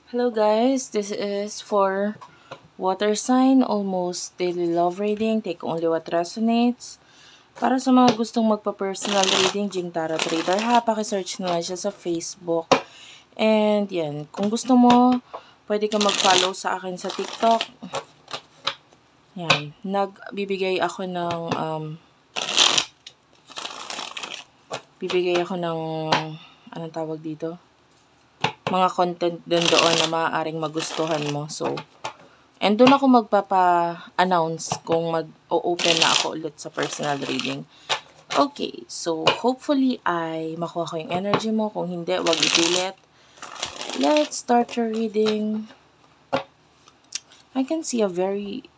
Hello guys, this is for water sign, almost daily love reading, take only what resonates. Para sa mga gustong magpa-personal reading, Jing Tarot Reader ha, pakisearch na lang siya sa Facebook. And yan, kung gusto mo, pwede ka mag-follow sa akin sa TikTok. Yan, nagbibigay ako ng, anong tawag dito? Mga content din doon na maaaring magustuhan mo. So, and doon ako magpapa-announce kung mag-o-open na ako ulit sa personal reading. Okay, so hopefully ay makuha ko yung energy mo. Kung hindi, wag ipilit. Let's start your reading. I can see a very,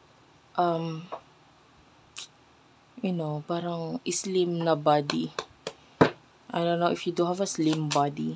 parang slim na body. I don't know if you do have a slim body.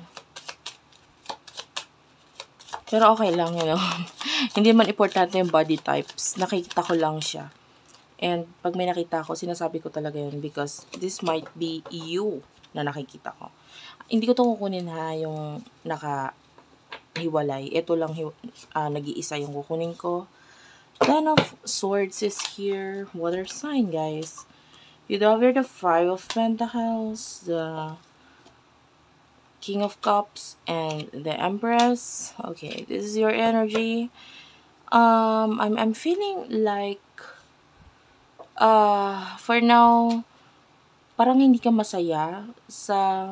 Pero okay lang, Hindi man importante yung body types. Nakikita ko lang siya. And pag may nakita ko, sinasabi ko talaga yun because this might be you na nakikita ko. Hindi ko to kukunin ha, yung nakahiwalay. Ito lang nag-iisa yung kukunin ko. Ten of Swords is here. Water sign, guys. You do have here the Five of Pentacles, the King of Cups, and the Empress. Okay, this is your energy. I'm feeling like for now parang hindi ka masaya sa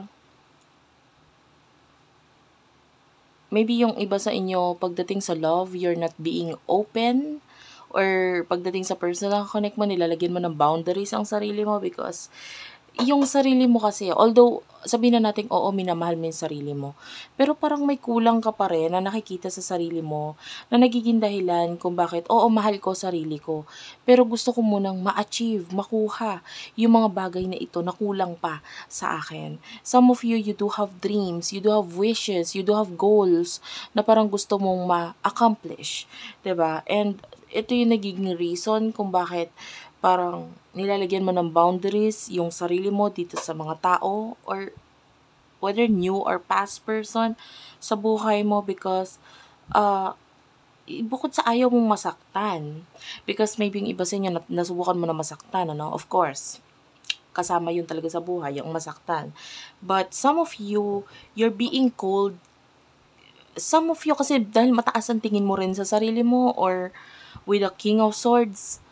maybe yung iba sa inyo pagdating sa love, you're not being open, or pagdating sa personal connect mo, nilalagyan mo ng boundaries ang sarili mo because yung sarili mo kasi, although sabihin na natin oo, minamahal mo yung sarili mo, pero parang may kulang ka pa rin na nakikita sa sarili mo na nagiging dahilan kung bakit, oo, mahal ko sarili ko, pero gusto ko munang ma-achieve, makuha yung mga bagay na ito na kulang pa sa akin. Some of you, you do have dreams, you do have wishes, you do have goals na parang gusto mong ma-accomplish, 'di ba? And ito yung nagiging reason kung bakit parang nilalagyan mo ng boundaries yung sarili mo dito sa mga tao or whether new or past person sa buhay mo because bukod sa ayaw mong masaktan, because maybe yung iba sa inyo nasubukan mo na masaktan, of course kasama yun talaga sa buhay, yung masaktan, but some of you, you're being cold. Some of you kasi dahil mataas ang tingin mo rin sa sarili mo, or with the King of Swords,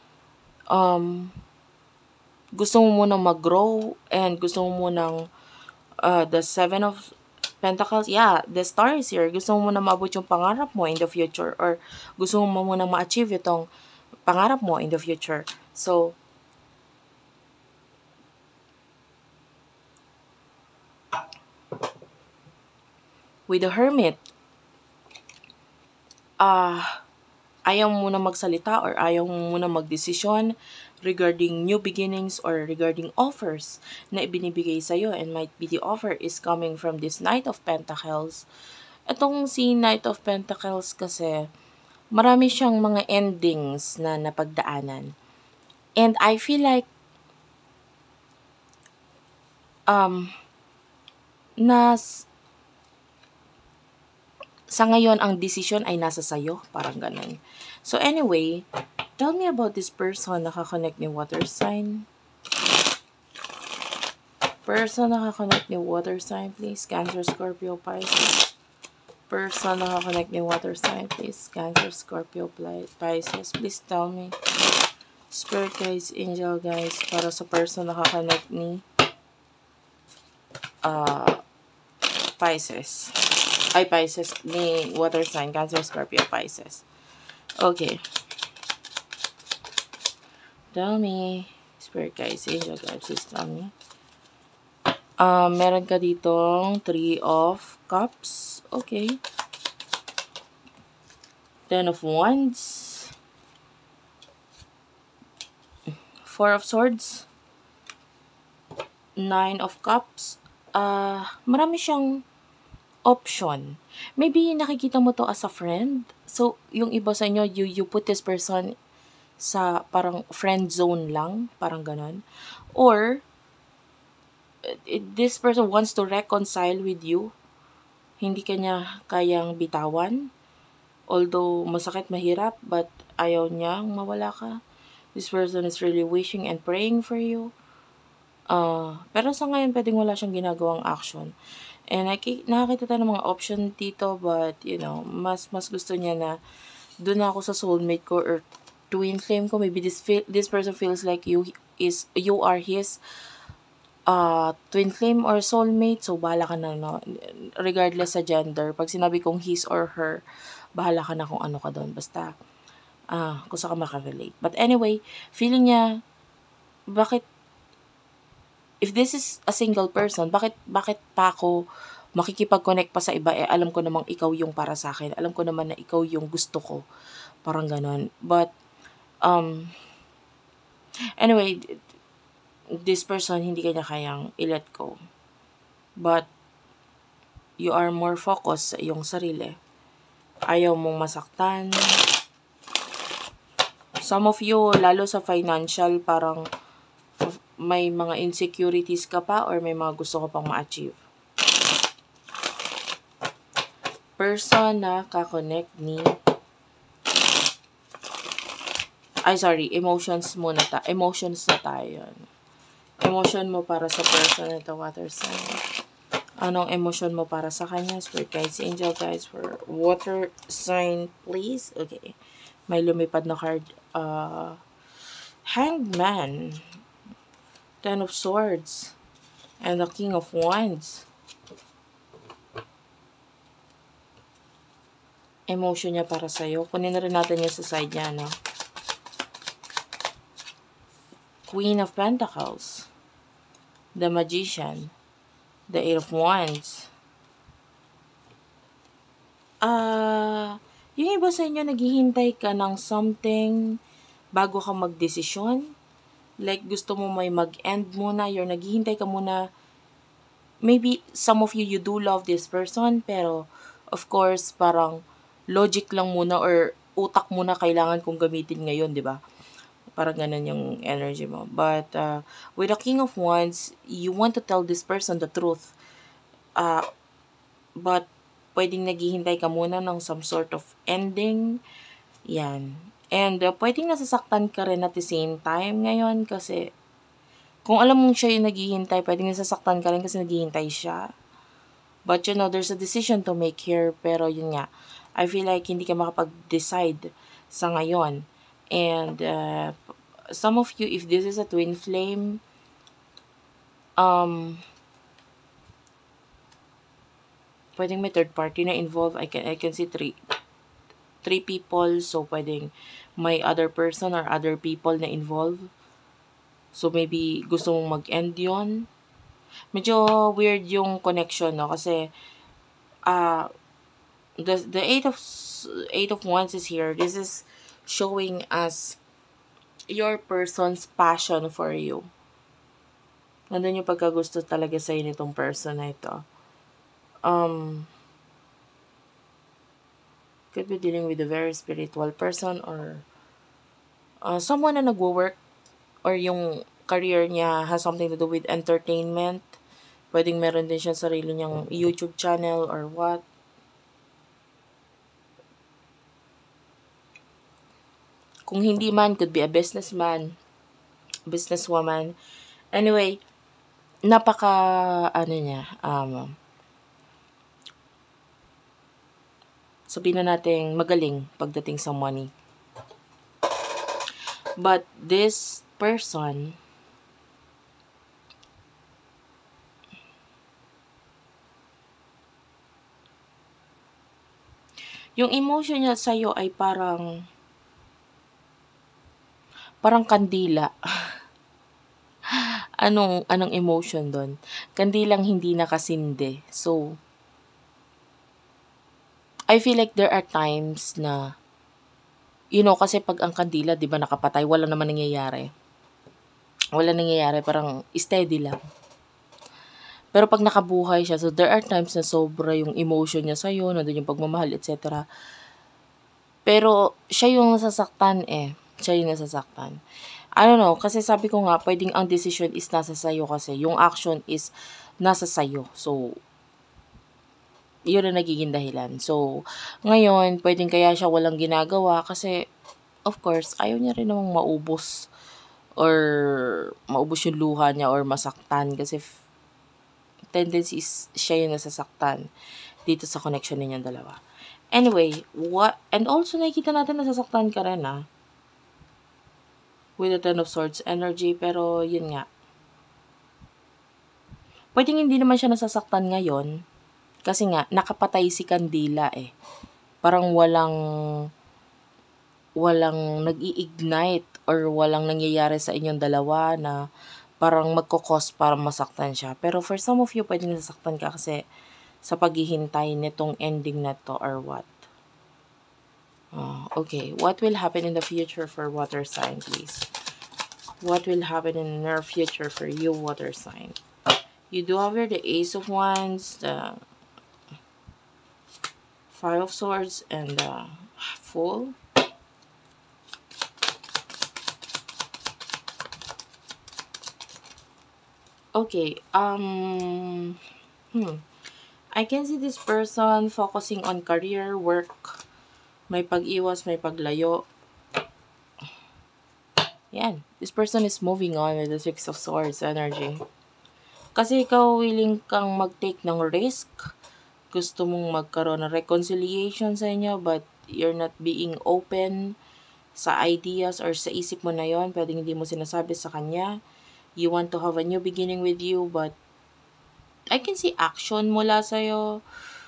gusto mo munang mag-grow and gusto mo munang the Seven of Pentacles, yeah, the Star is here. Gusto mo munang maabot yung pangarap mo in the future, or gusto mo munang ma-achieve itong pangarap mo in the future. So, with the Hermit, ayaw mo muna magsalita or ayaw mo muna magdesisyon regarding new beginnings or regarding offers na ibinibigay sa'yo, and might be the offer is coming from this Knight of Pentacles. Itong si Knight of Pentacles kasi, marami siyang mga endings na napagdaanan. And I feel like sa ngayon, ang decision ay nasa sayo. Parang ganun. So anyway, tell me about this person nakakonect ni water sign. Person nakakonect ni water sign, please. Cancer, Scorpio, Pisces. Person nakakonect ni water sign, please. Cancer, Scorpio, Pisces. Please tell me. Spirit guys, angel guys, para sa person nakakonect ni Pisces. Pisces, ni water sign, Cancer, Scorpio, Pisces. Okay. Tell me, Spirit guys, angel guys, please tell me. Meron ka ditong 3 of Cups. Okay. 10 of Wands. 4 of Swords. 9 of Cups. Marami siyang option. Maybe nakikita mo to as a friend. So, yung iba sa inyo, you put this person sa parang friend zone lang. Parang ganon. Or, this person wants to reconcile with you. hindi ka niya kayang bitawan. Although masakit, mahirap, but ayaw niyang mawala ka. This person is really wishing and praying for you. Pero sa ngayon, pwedeng wala siyang ginagawang action. And nakakita tayo ng mga option dito, but mas gusto niya na doon na ako sa soulmate ko or twin flame ko. Maybe this person feels like you are his twin flame or soulmate. So bahala ka na, no? Regardless sa gender. Pag sinabi kong his or her, bahala ka na kung ano ka doon. Basta kung saan ka makarelate. But anyway, feeling niya, bakit if this is a single person, bakit pa ako makikipag-connect pa sa iba? Alam ko namang ikaw yung para sa akin. Alam ko naman na ikaw yung gusto ko. Parang ganon. But, anyway, this person, hindi kanya kayang i-let go. But, you are more focused sa iyong sarili. Ayaw mong masaktan. Some of you, lalo sa financial, parang may mga insecurities ka pa or may mga gusto ko pang ma-achieve. Person na kakonect ni emotions na tayo. Emotion mo para sa person na ito, water sign. Anong emotion mo para sa kanya? Spirit guides, angel guides for water sign, please. Okay. May lumipad na card. Hanged Man. Ten of Swords. And the King of Wands. Emotion niya para sa'yo. Kunin na rin natin yung sa side niya, no? Queen of Pentacles. The Magician. The Eight of Wands. Yung iba sa inyo, naghihintay ka ng something bago ka magdesisyon. Like, gusto mo may mag-end muna. You're naghihintay ka muna. Maybe, some of you do love this person. Pero, of course, parang logic lang muna or utak muna kailangan kong gamitin ngayon, di ba? Parang ganun yung energy mo. But, with the King of Wands, you want to tell this person the truth. But, pwedeng naghihintay ka muna ng some sort of ending. Yan. And, pwedeng nasasaktan ka rin at the same time ngayon kasi kung alam mong siya yung naghihintay, pwedeng nasasaktan ka rin kasi naghihintay siya. But, there's a decision to make here. Pero, yun nga, I feel like hindi ka makapag-decide sa ngayon. And, some of you, if this is a twin flame, pwedeng may third party na involved. I can see three people. So, pwedeng may other person or other people na involved. So, maybe gusto mong mag-end yun. Medyo weird yung connection, no? Kasi, the Eight of Wands is here. This is showing us your person's passion for you. Nandun yung pagkagusto talaga sa'yo nitong person na ito. Could be dealing with a very spiritual person or someone na nagwo-work or yung career niya has something to do with entertainment. Pwedeng meron din siya sarili niyang YouTube channel or what. Kung hindi man, could be a businessman, businesswoman. Anyway, sabihin na natin magaling pagdating sa money. But this person, yung emotion niya sa'yo ay parang kandila. Anong emotion doon? Kandilang hindi nakasindi. So, I feel like there are times na, kasi pag ang kandila, di ba, nakapatay, wala naman nangyayari. Wala nangyayari, parang steady lang. Pero pag nakabuhay siya, so there are times na sobra yung emotion niya sa'yo, nandun yung pagmamahal, etc. Pero, siya yung nasasaktan Siya yung nasasaktan. I don't know, kasi sabi ko nga, pwedeng ang decision is nasa sayo kasi yung action is nasa sayo. So, yun ang nagiging dahilan. So, ngayon, pwedeng kaya siya walang ginagawa kasi, of course, ayaw niya rin namang maubos or maubos yung luha niya or masaktan kasi tendency is siya yung nasasaktan dito sa connection ninyong dalawa. Anyway, and also nakikita natin nasasaktan ka rin with the Ten of Swords energy, pero yun nga. Pwedeng hindi naman siya nasasaktan ngayon kasi nga nakapatay si kandila eh. Parang walang nag-i-ignite or walang nangyayari sa inyong dalawa na parang magkukos para masaktan siya. Pero for some of you, pwedeng nasasaktan ka kasi sa paghihintay nitong ending na to or what. Okay, what will happen in the future for water sign, please? What will happen in the near future for you, water sign? You do have here the Ace of Wands, the Five of Swords, and the Fool. Okay, I can see this person focusing on career, work, may pag-iwas, may paglayo. Yan, this person is moving on with the Six of Swords energy. Kasi ikaw willing kang mag-take ng risk, gusto mong magkaroon ng reconciliation sa inyo, but you're not being open sa ideas or sa isip mo na yon. Pwedeng hindi mo sinasabi sa kanya. You want to have a new beginning with you, but I can see action mula sa'yo.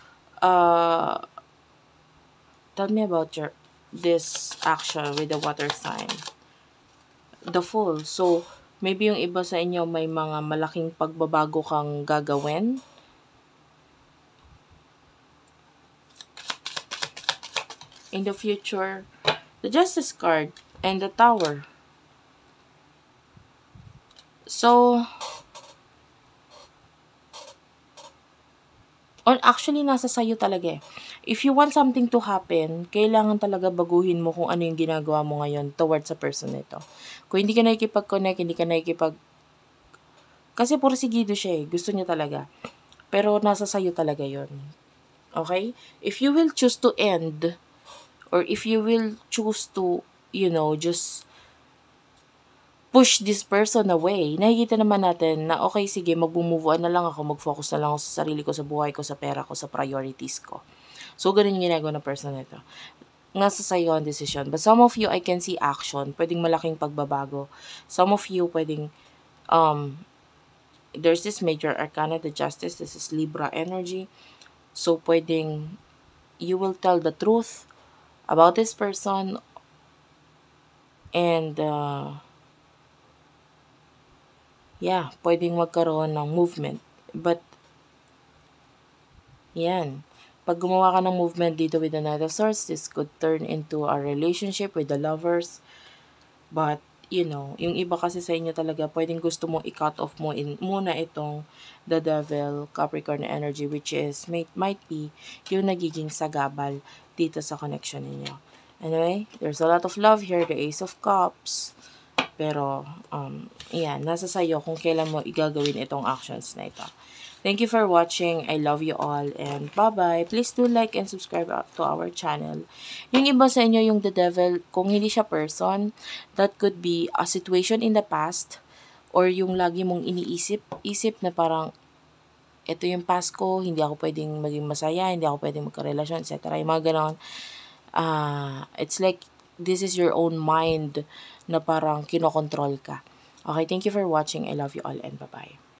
Tell me about this action with the water sign. The Fool. So, maybe yung iba sa inyo may mga malaking pagbabago kang gagawin. In the future, the Justice card and the Tower. So, actually, nasa sayo talaga eh. If you want something to happen, kailangan talaga baguhin mo kung ano yung ginagawa mo ngayon towards sa person nito. Kung hindi ka nakikipag-connect, hindi ka kasi porsigido siya eh. Gusto niya talaga. Pero nasa sayo talaga yon. Okay? If you will choose to end, or if you will choose to, just push this person away, nakikita naman natin na okay, sige, mag-move on na lang ako, mag-focus na lang ako sa sarili ko, sa buhay ko, sa pera ko, sa priorities ko. So, ganun yung ginagawa ng person nito. Nasa sa'yo ang decision. But some of you, I can see action. Pwedeng malaking pagbabago. Some of you, pwedeng, there's this major arcana, the Justice. This is Libra energy. So, pwedeng, you will tell the truth about this person. And, yeah, pwedeng magkaroon ng movement. But, yan. Pag gumawa ka ng movement dito with the Knight of Swords, this could turn into a relationship with the lovers. But, yung iba kasi sa inyo talaga, pwedeng gusto mong i-cut off mo muna itong the Devil, Capricorn energy, which is, might be, yung nagiging sagabal dito sa connection ninyo. Anyway, there's a lot of love here, the Ace of Cups. Pero, yan, nasa sayo kung kailan mo igagawin itong actions na ito. Thank you for watching. I love you all and bye-bye. Please do like and subscribe to our channel. Yung iba sa inyo, yung the Devil, kung hindi siya person, that could be a situation in the past or yung lagi mong iniisip na parang ito yung past ko, hindi ako pwedeng maging masaya, hindi ako pwedeng magkarelasyon, etc. Yung mga ganon. It's like this is your own mind na parang kinokontrol ka. Okay, thank you for watching. I love you all and bye-bye.